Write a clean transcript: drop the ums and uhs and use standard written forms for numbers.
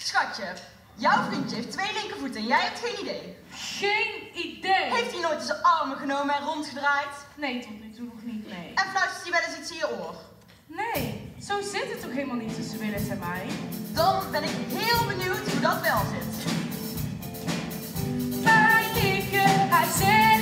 Schatje, jouw vriendje heeft 2 linkervoeten en jij hebt geen idee. Geen idee. Heeft hij nooit zijn armen genomen en rondgedraaid? Nee, tot nu toe nog niet, nee. En fluistert hij wel eens iets in je oor? Nee, zo zit het toch helemaal niet tussen Willis en mij? Dan ben ik heel benieuwd hoe dat wel zit. Mijn dikke, hij zegt